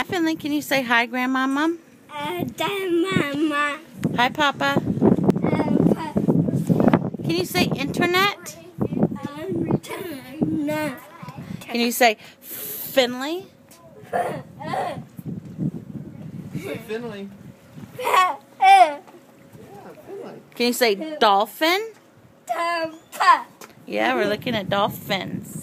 Finley. Can you say hi, Grandmama? Mama. Hi, Papa. Can you say internet? Can you say Finley? Say Finley. Can you say dolphin? Yeah, we're looking at dolphins.